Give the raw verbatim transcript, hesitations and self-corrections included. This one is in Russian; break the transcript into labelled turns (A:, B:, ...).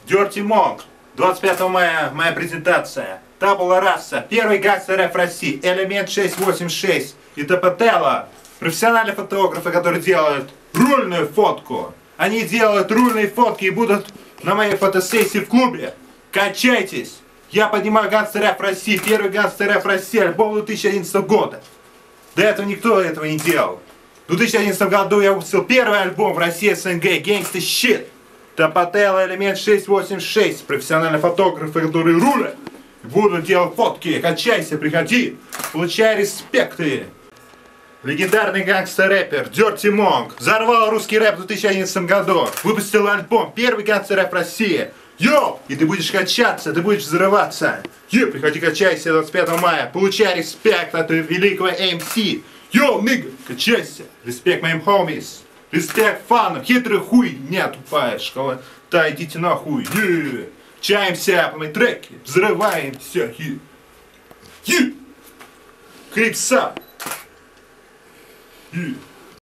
A: Dirty Monk. двадцать пятого мая моя презентация. Табула раса. Первый гангстер рэп России. Элемент шестьсот восемьдесят шесть. И Топотелло. Профессиональные фотографы, которые делают рульную фотку. Они делают рульные фотки и будут на моей фотосессии в клубе. Качайтесь. Я поднимаю гангстер рэп России. Первый гангстер рэп России. Альбом две тысячи одиннадцатого года. До этого никто этого не делал. В две тысячи одиннадцатом году я выпустил первый альбом в России СНГ Gangsta Shit. Топотелло Элемент шестьсот восемьдесят шесть. Профессиональные фотографы, которые рулят. Будут делать фотки. Качайся, приходи. Получай респекты. Легендарный гангстер-рэпер Dirty Monk взорвал русский рэп в две тысячи одиннадцатом году. Выпустил альбом «Первый гангстер-рэп России». Йоу! И ты будешь качаться, ты будешь взрываться. Йоу, приходи качайся двадцать пятого мая. Получай респект от великого эм си. Йоу, нига, качайся. Респект моим хомис. Респект фанам. Хитрый хуй, не тупая школа. Да идите нахуй. Yeah. Чаемся по моей треке. Взрываемся. Yeah. Yeah. Крипса. Yeah.